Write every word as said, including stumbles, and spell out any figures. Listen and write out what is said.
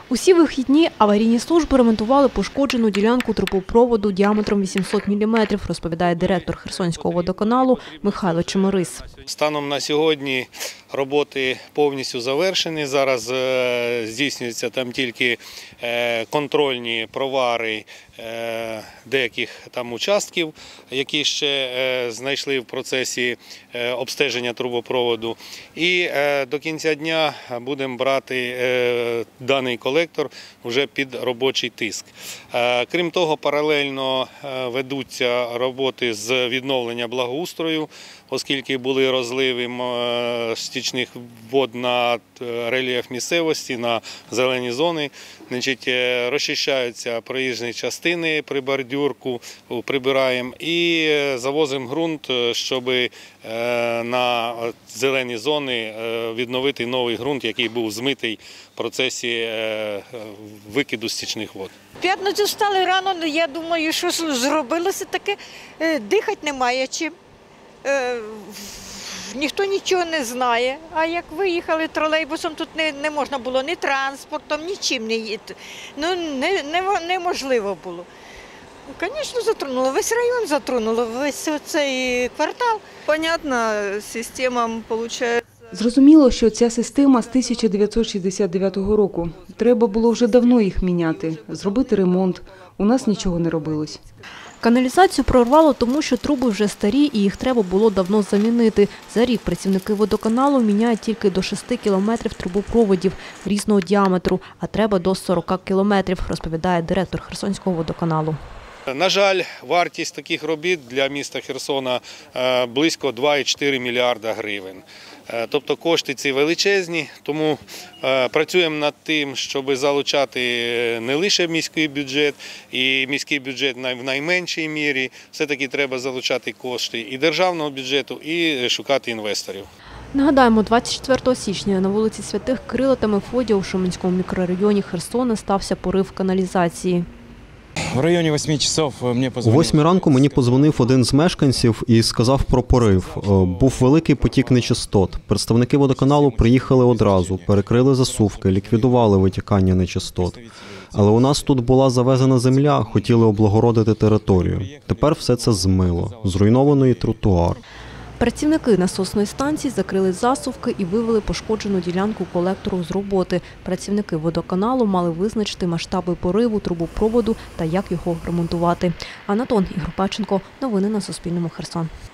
Усі вихідні аварійні служби ремонтували пошкоджену ділянку трубопроводу діаметром вісімсот міліметрів, розповідає директор Херсонського водоканалу Михайло Чемерис. Станом на сьогодні роботи повністю завершені. Зараз здійснюються там тільки контрольні провари деяких там участків, які ще знайшли в процесі обстеження трубопроводу. І до кінця дня будемо брати даний колектор вже під робочий тиск. Крім того, паралельно ведуться роботи з відновлення благоустрою, оскільки були розливи стічних вод на рельєф місцевості, на зелені зони. Значить, розчищаються проїжджі частини при бордюрку, прибираємо і завозимо ґрунт, щоб на зелені зони відновити новий ґрунт, який був змитий в процесі викиду стічних вод. В п'ятницю встали рано, я думаю, що зробилося таке, дихати немає чим. Ніхто нічого не знає, а як виїхали тролейбусом, тут не, не можна було ні транспортом, нічим не їти. Ну, не, не, неможливо було. Звісно, затронуло, весь район затронуло, весь цей квартал. Понятно, система, виходить. Зрозуміло, що ця система з тисяча дев'ятсот шістдесят дев'ятого року. Треба було вже давно їх міняти, зробити ремонт. У нас нічого не робилось. Каналізацію прорвало, тому що труби вже старі і їх треба було давно замінити. За рік працівники водоканалу міняють тільки до шести кілометрів трубопроводів різного діаметру, а треба до сорока кілометрів, розповідає директор Херсонського водоканалу. На жаль, вартість таких робіт для міста Херсона близько два цілих чотири десятих мільярда гривень. Тобто кошти ці величезні, тому працюємо над тим, щоб залучати не лише міський бюджет, і міський бюджет в найменшій мірі. Все-таки треба залучати кошти і державного бюджету, і шукати інвесторів. Нагадаємо, двадцять четвертого січня на вулиці Святих Кирила та Мефодія у Шуменському мікрорайоні Херсона стався порив каналізації. В районі восьми часов мені позвонив. О восьмій ранку мені подзвонив один з мешканців і сказав про порив. Був великий потік нечистот. Представники водоканалу приїхали одразу, перекрили засувки, ліквідували витікання нечистот. Але у нас тут була завезена земля, хотіли облагородити територію. Тепер все це змило. Зруйнований тротуар. Працівники насосної станції закрили засувки і вивели пошкоджену ділянку колектору з роботи. Працівники водоканалу мали визначити масштаби пориву трубопроводу та як його ремонтувати. Анатон Ігор Паченко. Новини на Суспільному. Херсон.